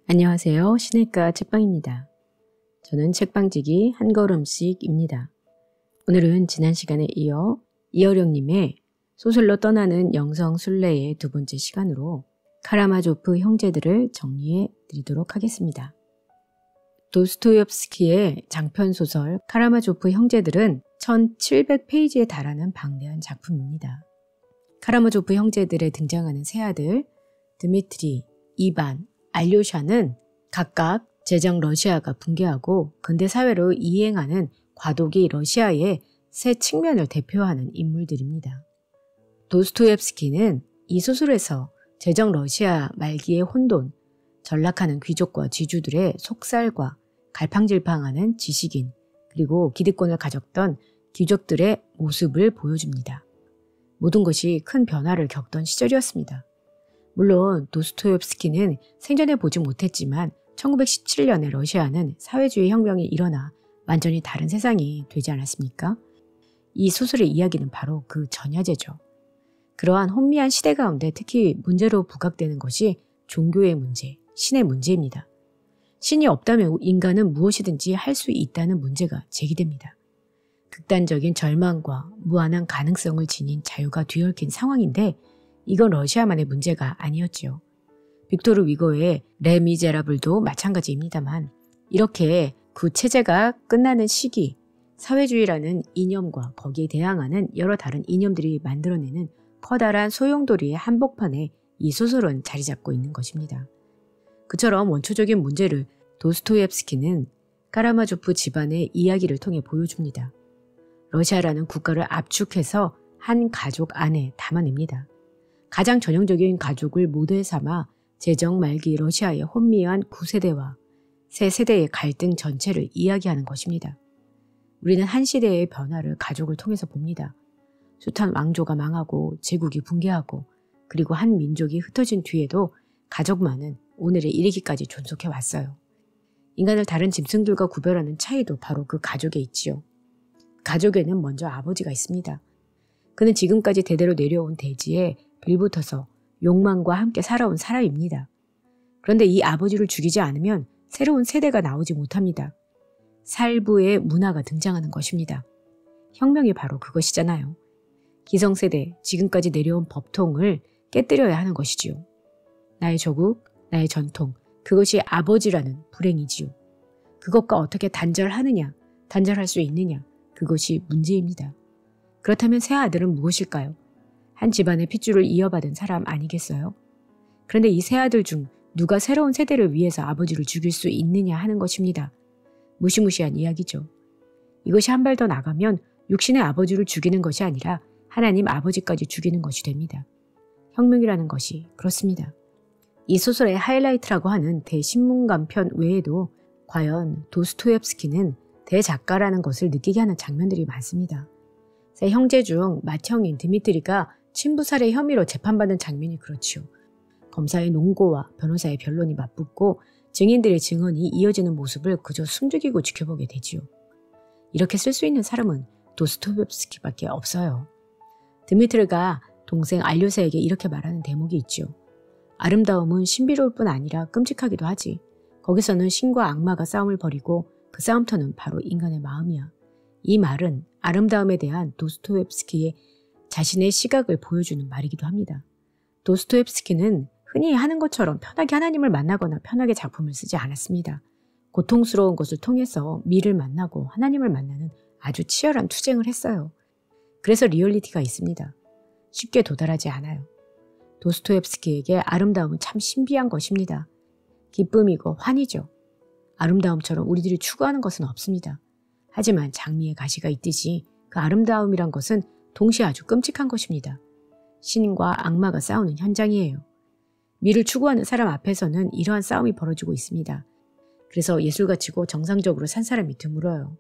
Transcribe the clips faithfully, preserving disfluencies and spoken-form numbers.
안녕하세요. 시내가 책방입니다. 저는 책방지기 한 걸음씩입니다. 오늘은 지난 시간에 이어 이어령님의 소설로 떠나는 영성순례의 두 번째 시간으로 카라마조프 형제들을 정리해 드리도록 하겠습니다. 도스토옙스키의 장편소설 카라마조프 형제들은 천칠백 페이지에 달하는 방대한 작품입니다. 카라마조프 형제들에 등장하는 세 아들 드미트리, 이반, 알료샤는 각각 제정 러시아가 붕괴하고 근대 사회로 이행하는 과도기 러시아의 새 측면을 대표하는 인물들입니다. 도스토옙스키는 이 소설에서 제정 러시아 말기의 혼돈, 전락하는 귀족과 지주들의 속살과 갈팡질팡하는 지식인, 그리고 기득권을 가졌던 귀족들의 모습을 보여줍니다. 모든 것이 큰 변화를 겪던 시절이었습니다. 물론 도스토옙스키는 생전에 보지 못했지만 천구백십칠 년에 러시아는 사회주의 혁명이 일어나 완전히 다른 세상이 되지 않았습니까? 이 소설의 이야기는 바로 그 전야제죠. 그러한 혼미한 시대 가운데 특히 문제로 부각되는 것이 종교의 문제, 신의 문제입니다. 신이 없다면 인간은 무엇이든지 할 수 있다는 문제가 제기됩니다. 극단적인 절망과 무한한 가능성을 지닌 자유가 뒤얽힌 상황인데 이건 러시아만의 문제가 아니었지요. 빅토르 위고의 레미제라블도 마찬가지입니다만 이렇게 구체제가 끝나는 시기, 사회주의라는 이념과 거기에 대항하는 여러 다른 이념들이 만들어내는 커다란 소용돌이의 한복판에 이 소설은 자리 잡고 있는 것입니다. 그처럼 원초적인 문제를 도스토옙스키는 카라마조프 집안의 이야기를 통해 보여줍니다. 러시아라는 국가를 압축해서 한 가족 안에 담아냅니다. 가장 전형적인 가족을 모델 삼아 제정 말기 러시아의 혼미한 구세대와 새 세대의 갈등 전체를 이야기하는 것입니다. 우리는 한 시대의 변화를 가족을 통해서 봅니다. 숱한 왕조가 망하고 제국이 붕괴하고 그리고 한 민족이 흩어진 뒤에도 가족만은 오늘에 이르기까지 존속해 왔어요. 인간을 다른 짐승들과 구별하는 차이도 바로 그 가족에 있지요. 가족에는 먼저 아버지가 있습니다. 그는 지금까지 대대로 내려온 대지에 빌붙어서 욕망과 함께 살아온 사람입니다. 그런데 이 아버지를 죽이지 않으면 새로운 세대가 나오지 못합니다. 살부의 문화가 등장하는 것입니다. 혁명이 바로 그것이잖아요. 기성세대, 지금까지 내려온 법통을 깨뜨려야 하는 것이지요. 나의 조국, 나의 전통, 그것이 아버지라는 불행이지요. 그것과 어떻게 단절하느냐, 단절할 수 있느냐, 그것이 문제입니다. 그렇다면 새 아들은 무엇일까요? 한 집안의 핏줄을 이어받은 사람 아니겠어요? 그런데 이 세 아들 중 누가 새로운 세대를 위해서 아버지를 죽일 수 있느냐 하는 것입니다. 무시무시한 이야기죠. 이것이 한 발 더 나가면 육신의 아버지를 죽이는 것이 아니라 하나님 아버지까지 죽이는 것이 됩니다. 혁명이라는 것이 그렇습니다. 이 소설의 하이라이트라고 하는 대신문간편 외에도 과연 도스토옙스키는 대작가라는 것을 느끼게 하는 장면들이 많습니다. 세 형제 중 맏형인 드미트리가 친부살해 혐의로 재판받는 장면이 그렇지요. 검사의 논고와 변호사의 변론이 맞붙고 증인들의 증언이 이어지는 모습을 그저 숨죽이고 지켜보게 되지요. 이렇게 쓸 수 있는 사람은 도스토옙스키밖에 없어요. 드미트리가 동생 알료사에게 이렇게 말하는 대목이 있지요. 아름다움은 신비로울 뿐 아니라 끔찍하기도 하지. 거기서는 신과 악마가 싸움을 벌이고 그 싸움터는 바로 인간의 마음이야. 이 말은 아름다움에 대한 도스토옙스키의 자신의 시각을 보여주는 말이기도 합니다. 도스토옙스키는 흔히 하는 것처럼 편하게 하나님을 만나거나 편하게 작품을 쓰지 않았습니다. 고통스러운 것을 통해서 미를 만나고 하나님을 만나는 아주 치열한 투쟁을 했어요. 그래서 리얼리티가 있습니다. 쉽게 도달하지 않아요. 도스토옙스키에게 아름다움은 참 신비한 것입니다. 기쁨이고 환희죠. 아름다움처럼 우리들이 추구하는 것은 없습니다. 하지만 장미의 가시가 있듯이 그 아름다움이란 것은 동시에 아주 끔찍한 것입니다. 신과 악마가 싸우는 현장이에요. 미를 추구하는 사람 앞에서는 이러한 싸움이 벌어지고 있습니다. 그래서 예술가치고 정상적으로 산 사람이 드물어요.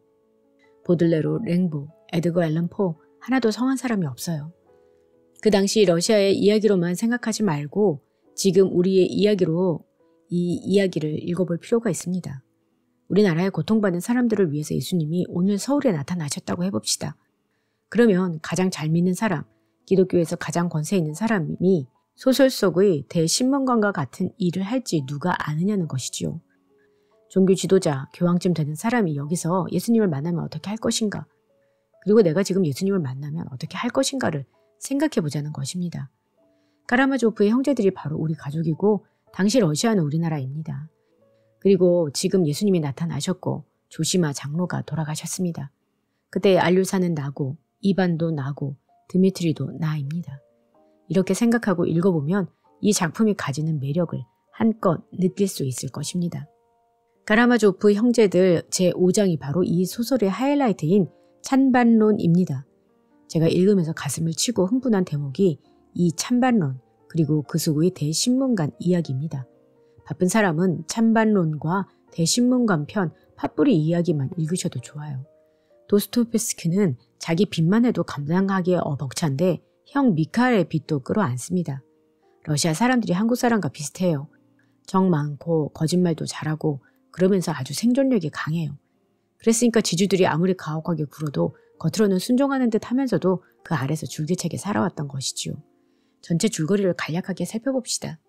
보들레로, 랭보, 에드거 앨런 포 하나도 성한 사람이 없어요. 그 당시 러시아의 이야기로만 생각하지 말고 지금 우리의 이야기로 이 이야기를 읽어볼 필요가 있습니다. 우리나라에 고통받는 사람들을 위해서 예수님이 오늘 서울에 나타나셨다고 해봅시다. 그러면 가장 잘 믿는 사람, 기독교에서 가장 권세 있는 사람이 소설 속의 대신문관과 같은 일을 할지 누가 아느냐는 것이지요. 종교 지도자, 교황쯤 되는 사람이 여기서 예수님을 만나면 어떻게 할 것인가? 그리고 내가 지금 예수님을 만나면 어떻게 할 것인가를 생각해 보자는 것입니다. 카라마조프의 형제들이 바로 우리 가족이고 당시 러시아는 우리나라입니다. 그리고 지금 예수님이 나타나셨고 조시마 장로가 돌아가셨습니다. 그때 알류사는 나고 이반도 나고 드미트리도 나입니다. 이렇게 생각하고 읽어보면 이 작품이 가지는 매력을 한껏 느낄 수 있을 것입니다. 카라마조프 형제들 제오 장이 바로 이 소설의 하이라이트인 찬반론입니다. 제가 읽으면서 가슴을 치고 흥분한 대목이 이 찬반론 그리고 그 속의 대신문관 이야기입니다. 바쁜 사람은 찬반론과 대신문관 편 팥뿌리 이야기만 읽으셔도 좋아요. 도스토옙스키는 자기 빚만 해도 감당하기에 벅찬데 형 미카엘의 빚도 끌어안습니다. 러시아 사람들이 한국 사람과 비슷해요. 정 많고 거짓말도 잘하고 그러면서 아주 생존력이 강해요. 그랬으니까 지주들이 아무리 가혹하게 굴어도 겉으로는 순종하는 듯 하면서도 그 아래서 줄기차게 살아왔던 것이지요. 전체 줄거리를 간략하게 살펴봅시다.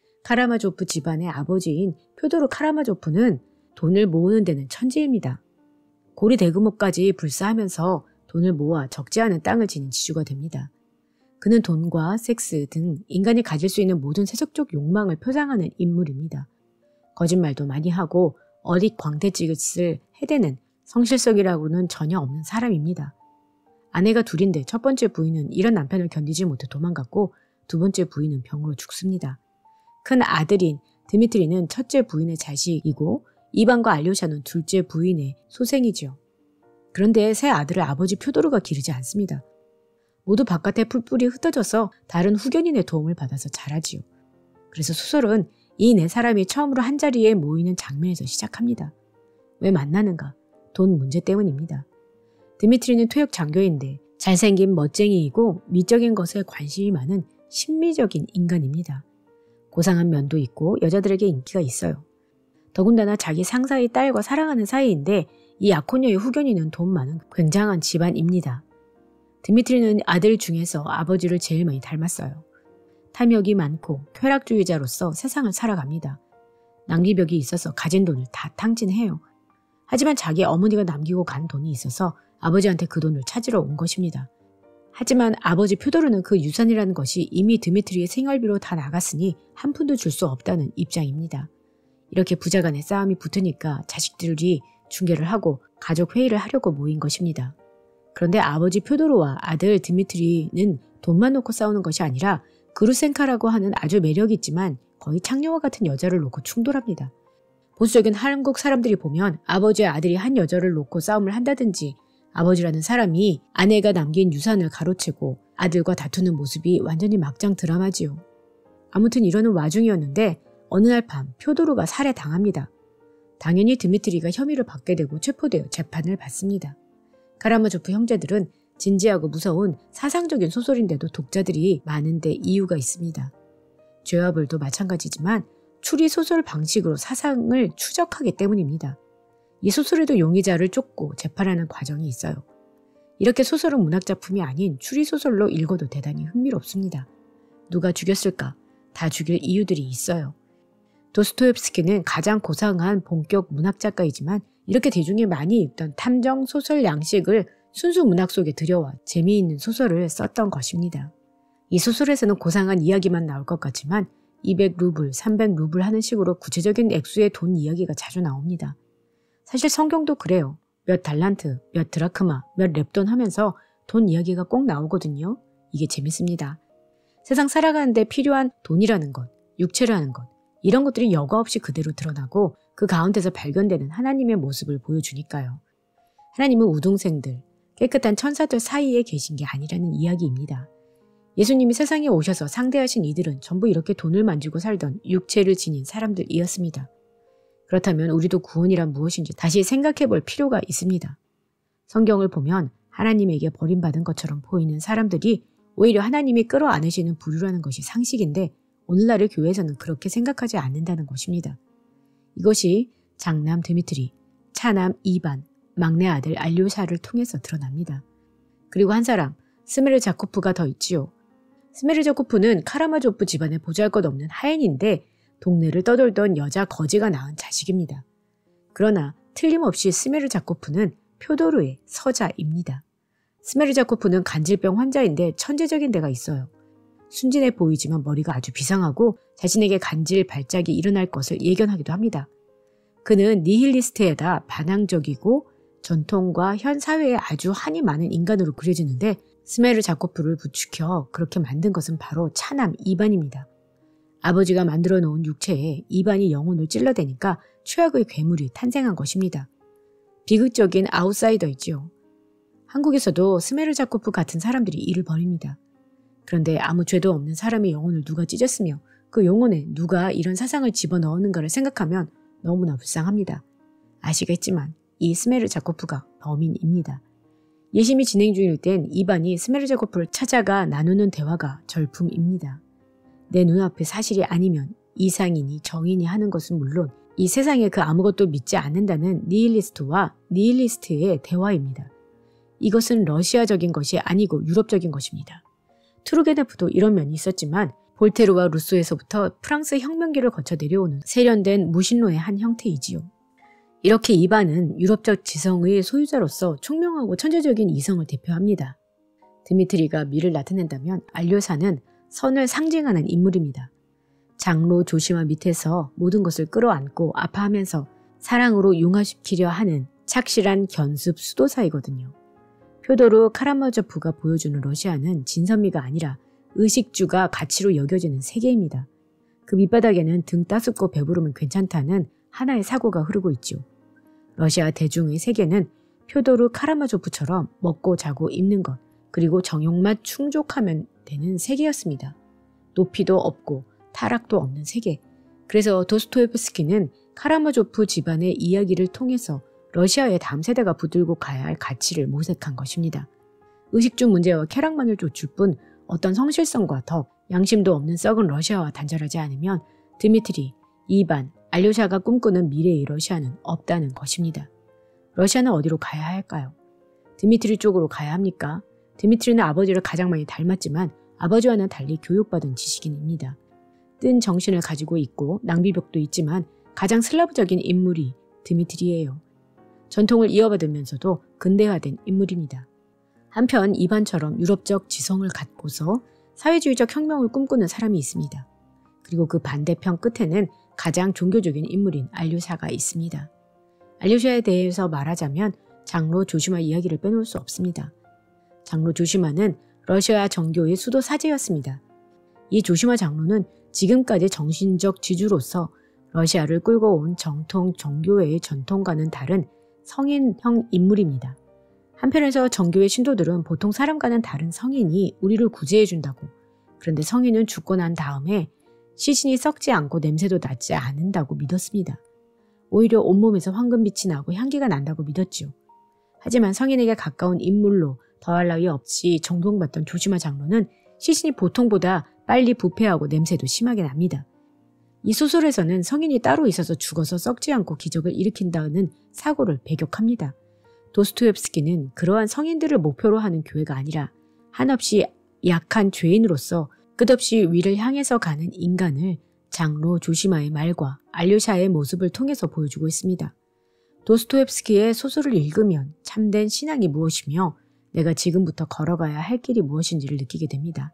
카라마조프 집안의 아버지인 표도르 카라마조프는 돈을 모으는 데는 천재입니다. 고리 대금업까지 불사하면서 돈을 모아 적지 않은 땅을 지닌 지주가 됩니다. 그는 돈과 섹스 등 인간이 가질 수 있는 모든 세속적 욕망을 표상하는 인물입니다. 거짓말도 많이 하고 어릿 광대짓을 해대는 성실성이라고는 전혀 없는 사람입니다. 아내가 둘인데 첫 번째 부인은 이런 남편을 견디지 못해 도망갔고 두 번째 부인은 병으로 죽습니다. 큰 아들인 드미트리는 첫째 부인의 자식이고 이반과 알료샤는 둘째 부인의 소생이죠. 그런데 새 아들을 아버지 표도르가 기르지 않습니다. 모두 바깥에 풀뿔이 흩어져서 다른 후견인의 도움을 받아서 자라지요. 그래서 소설은 이 네 사람이 처음으로 한자리에 모이는 장면에서 시작합니다. 왜 만나는가? 돈 문제 때문입니다. 드미트리는 퇴역 장교인데 잘생긴 멋쟁이이고 미적인 것에 관심이 많은 신미적인 인간입니다. 고상한 면도 있고 여자들에게 인기가 있어요. 더군다나 자기 상사의 딸과 사랑하는 사이인데 이 아코니아의 후견인은 돈 많은 굉장한 집안입니다. 드미트리는 아들 중에서 아버지를 제일 많이 닮았어요. 탐욕이 많고 쾌락주의자로서 세상을 살아갑니다. 낭비벽이 있어서 가진 돈을 다 탕진해요. 하지만 자기 어머니가 남기고 간 돈이 있어서 아버지한테 그 돈을 찾으러 온 것입니다. 하지만 아버지 표도르는 그 유산이라는 것이 이미 드미트리의 생활비로 다 나갔으니 한 푼도 줄 수 없다는 입장입니다. 이렇게 부자 간의 싸움이 붙으니까 자식들이 중개를 하고 가족 회의를 하려고 모인 것입니다. 그런데 아버지 표도르와 아들 드미트리는 돈만 놓고 싸우는 것이 아니라 그루센카라고 하는 아주 매력이 있지만 거의 창녀와 같은 여자를 놓고 충돌합니다. 보수적인 한국 사람들이 보면 아버지와 아들이 한 여자를 놓고 싸움을 한다든지 아버지라는 사람이 아내가 남긴 유산을 가로채고 아들과 다투는 모습이 완전히 막장 드라마지요. 아무튼 이러는 와중이었는데 어느 날 밤 표도르가 살해당합니다. 당연히 드미트리가 혐의를 받게 되고 체포되어 재판을 받습니다. 카라마조프 형제들은 진지하고 무서운 사상적인 소설인데도 독자들이 많은데 이유가 있습니다. 죄와 벌도 마찬가지지만 추리소설 방식으로 사상을 추적하기 때문입니다. 이 소설에도 용의자를 쫓고 재판하는 과정이 있어요. 이렇게 소설은 문학작품이 아닌 추리소설로 읽어도 대단히 흥미롭습니다. 누가 죽였을까? 다 죽일 이유들이 있어요. 도스토옙스키는 가장 고상한 본격 문학작가이지만 이렇게 대중이 많이 읽던 탐정소설 양식을 순수 문학 속에 들여와 재미있는 소설을 썼던 것입니다. 이 소설에서는 고상한 이야기만 나올 것 같지만 이백 루블, 삼백 루블 하는 식으로 구체적인 액수의 돈 이야기가 자주 나옵니다. 사실 성경도 그래요. 몇 달란트, 몇 드라크마, 몇 렙돈 하면서 돈 이야기가 꼭 나오거든요. 이게 재밌습니다. 세상 살아가는데 필요한 돈이라는 것, 육체라는 것, 이런 것들이 여과 없이 그대로 드러나고 그 가운데서 발견되는 하나님의 모습을 보여주니까요. 하나님은 우등생들, 깨끗한 천사들 사이에 계신 게 아니라는 이야기입니다. 예수님이 세상에 오셔서 상대하신 이들은 전부 이렇게 돈을 만지고 살던 육체를 지닌 사람들이었습니다. 그렇다면 우리도 구원이란 무엇인지 다시 생각해 볼 필요가 있습니다. 성경을 보면 하나님에게 버림받은 것처럼 보이는 사람들이 오히려 하나님이 끌어안으시는 부류라는 것이 상식인데 오늘날의 교회에서는 그렇게 생각하지 않는다는 것입니다. 이것이 장남 드미트리, 차남 이반, 막내 아들 알료샤를 통해서 드러납니다. 그리고 한 사람, 스메르자코프가 더 있지요. 스메르자코프는 카라마조프 집안의 보잘것없는 하인인데 동네를 떠돌던 여자 거지가 낳은 자식입니다. 그러나 틀림없이 스메르자코프는 표도르의 서자입니다. 스메르자코프는 간질병 환자인데 천재적인 데가 있어요. 순진해 보이지만 머리가 아주 비상하고 자신에게 간질 발작이 일어날 것을 예견하기도 합니다. 그는 니힐리스트에다 반항적이고 전통과 현 사회에 아주 한이 많은 인간으로 그려지는데 스메르자코프를 부추겨 그렇게 만든 것은 바로 차남 이반입니다. 아버지가 만들어 놓은 육체에 이반이 영혼을 찔러대니까 최악의 괴물이 탄생한 것입니다. 비극적인 아웃사이더이지요. 한국에서도 스메르자코프 같은 사람들이 일을 벌입니다. 그런데 아무 죄도 없는 사람의 영혼을 누가 찢었으며 그 영혼에 누가 이런 사상을 집어넣었는가를 생각하면 너무나 불쌍합니다. 아시겠지만 이 스메르자코프가 범인입니다. 예심이 진행 중일 땐 이반이 스메르자코프를 찾아가 나누는 대화가 절품입니다. 내 눈앞에 사실이 아니면 이상이니 정인이 하는 것은 물론 이 세상에 그 아무것도 믿지 않는다는 니힐리스트와 니힐리스트의 대화입니다. 이것은 러시아적인 것이 아니고 유럽적인 것입니다. 투르게네프도 이런 면이 있었지만 볼테르와 루소에서부터 프랑스 혁명기를 거쳐 내려오는 세련된 무신론의 한 형태이지요. 이렇게 이반은 유럽적 지성의 소유자로서 총명하고 천재적인 이성을 대표합니다. 드미트리가 미를 나타낸다면 알료사는 선을 상징하는 인물입니다. 장로 조시마 밑에서 모든 것을 끌어안고 아파하면서 사랑으로 융화시키려 하는 착실한 견습 수도사이거든요. 표도르 카라마조프가 보여주는 러시아는 진선미가 아니라 의식주가 가치로 여겨지는 세계입니다. 그 밑바닥에는 등 따숩고 배부르면 괜찮다는 하나의 사고가 흐르고 있죠. 러시아 대중의 세계는 표도르 카라마조프처럼 먹고 자고 입는 것, 그리고 정욕만 충족하면 되는 세계였습니다. 높이도 없고 타락도 없는 세계. 그래서 도스토옙스키는 카라마조프 집안의 이야기를 통해서 러시아의 다음 세대가 붙들고 가야 할 가치를 모색한 것입니다. 의식주 문제와 쾌락만을 쫓을 뿐 어떤 성실성과 덕, 양심도 없는 썩은 러시아와 단절하지 않으면 드미트리, 이반, 알료샤가 꿈꾸는 미래의 러시아는 없다는 것입니다. 러시아는 어디로 가야 할까요? 드미트리 쪽으로 가야 합니까? 드미트리는 아버지를 가장 많이 닮았지만 아버지와는 달리 교육받은 지식인입니다. 뜬 정신을 가지고 있고 낭비벽도 있지만 가장 슬라브적인 인물이 드미트리예요. 전통을 이어받으면서도 근대화된 인물입니다. 한편 이반처럼 유럽적 지성을 갖고서 사회주의적 혁명을 꿈꾸는 사람이 있습니다. 그리고 그 반대편 끝에는 가장 종교적인 인물인 알료샤가 있습니다. 알료샤에 대해서 말하자면 장로 조시마 이야기를 빼놓을 수 없습니다. 장로 조시마는 러시아 정교의 수도 사제였습니다. 이 조시마 장로는 지금까지 정신적 지주로서 러시아를 끌고 온 정통 정교회의 전통과는 다른 성인형 인물입니다. 한편에서 정교회 신도들은 보통 사람과는 다른 성인이 우리를 구제해준다고, 그런데 성인은 죽고 난 다음에 시신이 썩지 않고 냄새도 나지 않는다고 믿었습니다. 오히려 온몸에서 황금빛이 나고 향기가 난다고 믿었지요. 하지만 성인에게 가까운 인물로 더할 나위 없이 존경받던 조시마 장로는 시신이 보통보다 빨리 부패하고 냄새도 심하게 납니다. 이 소설에서는 성인이 따로 있어서 죽어서 썩지 않고 기적을 일으킨다는 사고를 배격합니다. 도스토옙스키는 그러한 성인들을 목표로 하는 교회가 아니라 한없이 약한 죄인으로서 끝없이 위를 향해서 가는 인간을 장로 조시마의 말과 알료샤의 모습을 통해서 보여주고 있습니다. 도스토옙스키의 소설을 읽으면 참된 신앙이 무엇이며 내가 지금부터 걸어가야 할 길이 무엇인지를 느끼게 됩니다.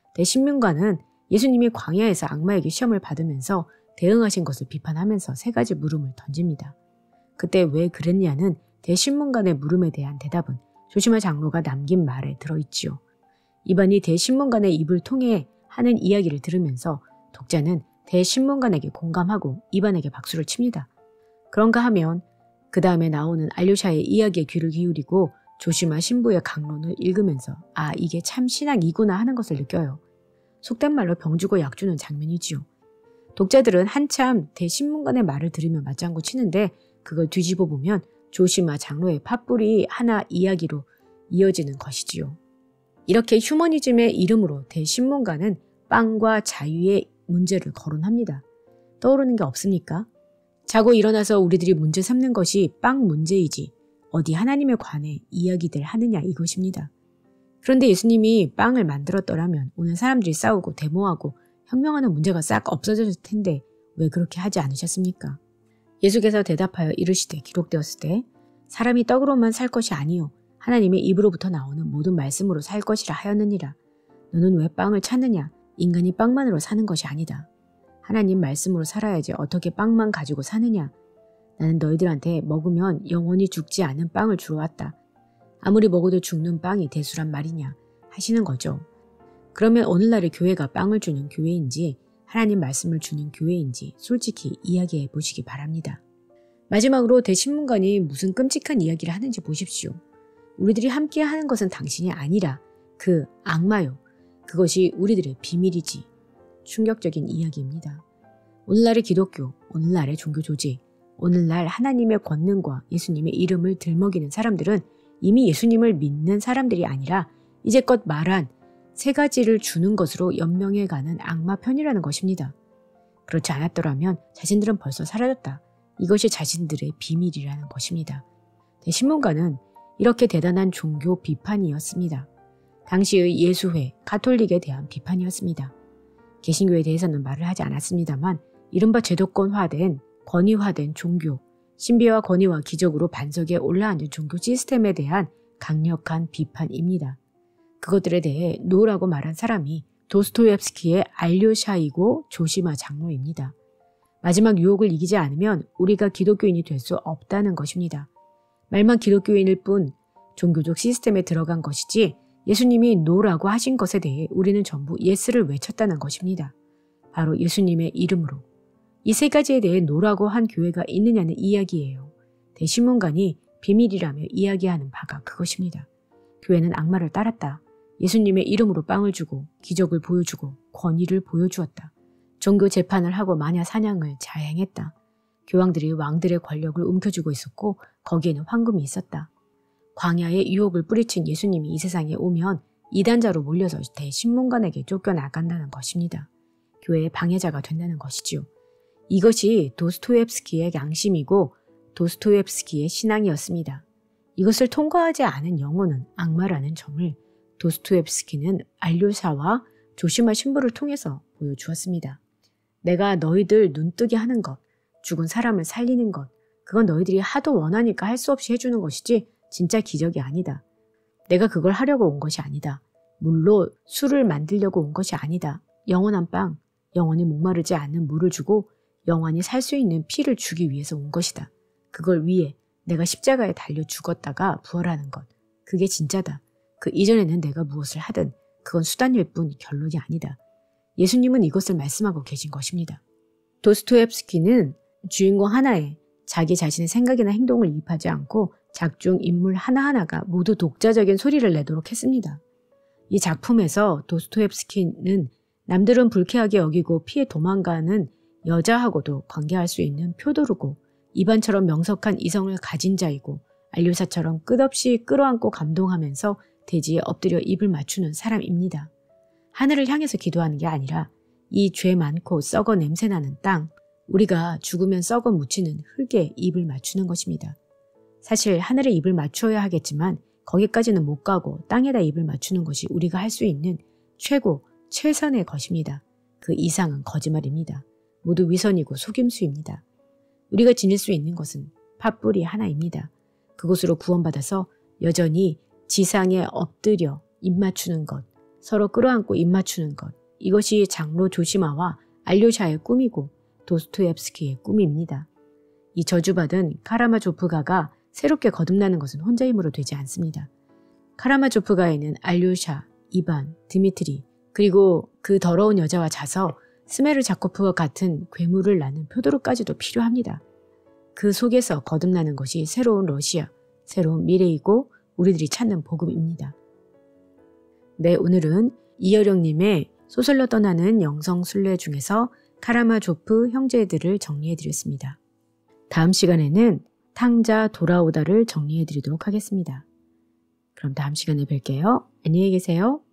대신문가는 예수님이 광야에서 악마에게 시험을 받으면서 대응하신 것을 비판하면서 세 가지 물음을 던집니다. 그때 왜 그랬냐는 대신문관의 물음에 대한 대답은 조시마 장로가 남긴 말에 들어있지요. 이반이 대신문관의 입을 통해 하는 이야기를 들으면서 독자는 대신문관에게 공감하고 이반에게 박수를 칩니다. 그런가 하면 그 다음에 나오는 알료샤의 이야기에 귀를 기울이고 조시마 신부의 강론을 읽으면서 아, 이게 참 신앙이구나 하는 것을 느껴요. 속된 말로 병주고 약주는 장면이지요. 독자들은 한참 대신문관의 말을 들으며 맞장구 치는데 그걸 뒤집어 보면 조시마 장로의 팥불이 하나 이야기로 이어지는 것이지요. 이렇게 휴머니즘의 이름으로 대신문가는 빵과 자유의 문제를 거론합니다. 떠오르는 게 없습니까? 자고 일어나서 우리들이 문제 삼는 것이 빵 문제이지 어디 하나님에 관해 이야기들 하느냐 이것입니다. 그런데 예수님이 빵을 만들었더라면 오늘 사람들이 싸우고 데모하고 혁명하는 문제가 싹 없어졌을 텐데 왜 그렇게 하지 않으셨습니까? 예수께서 대답하여 이르시되 기록되었을 때 사람이 떡으로만 살 것이 아니요 하나님의 입으로부터 나오는 모든 말씀으로 살 것이라 하였느니라. 너는 왜 빵을 찾느냐? 인간이 빵만으로 사는 것이 아니다. 하나님 말씀으로 살아야지 어떻게 빵만 가지고 사느냐? 나는 너희들한테 먹으면 영원히 죽지 않은 빵을 주러 왔다. 아무리 먹어도 죽는 빵이 대수란 말이냐 하시는 거죠. 그러면 오늘날의 교회가 빵을 주는 교회인지 하나님 말씀을 주는 교회인지 솔직히 이야기해 보시기 바랍니다. 마지막으로 대신문관이 무슨 끔찍한 이야기를 하는지 보십시오. 우리들이 함께 하는 것은 당신이 아니라 그 악마요. 그것이 우리들의 비밀이지. 충격적인 이야기입니다. 오늘날의 기독교, 오늘날의 종교 조직, 오늘날 하나님의 권능과 예수님의 이름을 들먹이는 사람들은 이미 예수님을 믿는 사람들이 아니라 이제껏 말한 세 가지를 주는 것으로 연명해가는 악마 편이라는 것입니다. 그렇지 않았더라면 자신들은 벌써 사라졌다. 이것이 자신들의 비밀이라는 것입니다. 대신문가는 이렇게 대단한 종교 비판이었습니다. 당시의 예수회, 가톨릭에 대한 비판이었습니다. 개신교에 대해서는 말을 하지 않았습니다만 이른바 제도권화된, 권위화된 종교, 신비와 권위와 기적으로 반석에 올라앉은 종교 시스템에 대한 강력한 비판입니다. 그것들에 대해 노라고 말한 사람이 도스토옙스키의 알료샤이고 조시마 장로입니다. 마지막 유혹을 이기지 않으면 우리가 기독교인이 될 수 없다는 것입니다. 말만 기독교인일 뿐 종교적 시스템에 들어간 것이지 예수님이 노라고 하신 것에 대해 우리는 전부 예스를 외쳤다는 것입니다. 바로 예수님의 이름으로. 이 세 가지에 대해 노라고 한 교회가 있느냐는 이야기예요. 대신문관이 비밀이라며 이야기하는 바가 그것입니다. 교회는 악마를 따랐다. 예수님의 이름으로 빵을 주고 기적을 보여주고 권위를 보여주었다. 종교 재판을 하고 마녀 사냥을 자행했다. 교황들이 왕들의 권력을 움켜쥐고 있었고 거기에는 황금이 있었다. 광야의 유혹을 뿌리친 예수님이 이 세상에 오면 이단자로 몰려서 대신문관에게 쫓겨나간다는 것입니다. 교회의 방해자가 된다는 것이지요. 이것이 도스토옙스키의 양심이고 도스토옙스키의 신앙이었습니다. 이것을 통과하지 않은 영혼은 악마라는 점을 도스토옙스키는 알료샤와 조시마 신부를 통해서 보여주었습니다. 내가 너희들 눈뜨게 하는 것, 죽은 사람을 살리는 것, 그건 너희들이 하도 원하니까 할 수 없이 해주는 것이지 진짜 기적이 아니다. 내가 그걸 하려고 온 것이 아니다. 물로 술을 만들려고 온 것이 아니다. 영원한 빵, 영원히 목마르지 않는 물을 주고 영원히 살 수 있는 피를 주기 위해서 온 것이다. 그걸 위해 내가 십자가에 달려 죽었다가 부활하는 것. 그게 진짜다. 그 이전에는 내가 무엇을 하든 그건 수단일 뿐 결론이 아니다. 예수님은 이것을 말씀하고 계신 것입니다. 도스토옙스키는 주인공 하나에 자기 자신의 생각이나 행동을 이입하지 않고 작중 인물 하나하나가 모두 독자적인 소리를 내도록 했습니다. 이 작품에서 도스토옙스키는 남들은 불쾌하게 여기고 피해 도망가는 여자하고도 관계할 수 있는 표도르고 이반처럼 명석한 이성을 가진 자이고 알료사처럼 끝없이 끌어안고 감동하면서 대지에 엎드려 입을 맞추는 사람입니다. 하늘을 향해서 기도하는 게 아니라 이 죄 많고 썩어 냄새나는 땅, 우리가 죽으면 썩어 묻히는 흙에 입을 맞추는 것입니다. 사실 하늘에 입을 맞춰야 하겠지만 거기까지는 못 가고 땅에다 입을 맞추는 것이 우리가 할 수 있는 최고, 최선의 것입니다. 그 이상은 거짓말입니다. 모두 위선이고 속임수입니다. 우리가 지닐 수 있는 것은 팥뿌리 하나입니다. 그곳으로 구원받아서 여전히 지상에 엎드려 입 맞추는 것, 서로 끌어안고 입 맞추는 것, 이것이 장로 조시마와 알료샤의 꿈이고 도스토옙스키의 꿈입니다. 이 저주받은 카라마조프가가 새롭게 거듭나는 것은 혼자 힘으로 되지 않습니다. 카라마조프가에는 알료샤, 이반, 드미트리, 그리고 그 더러운 여자와 자서 스메르자코프와 같은 괴물을 낳는 표도르까지도 필요합니다. 그 속에서 거듭나는 것이 새로운 러시아, 새로운 미래이고 우리들이 찾는 복음입니다. 네, 오늘은 이여령님의 소설로 떠나는 영성순례 중에서 카라마조프 형제들을 정리해드렸습니다. 다음 시간에는 탕자 돌아오다를 정리해드리도록 하겠습니다. 그럼 다음 시간에 뵐게요. 안녕히 계세요.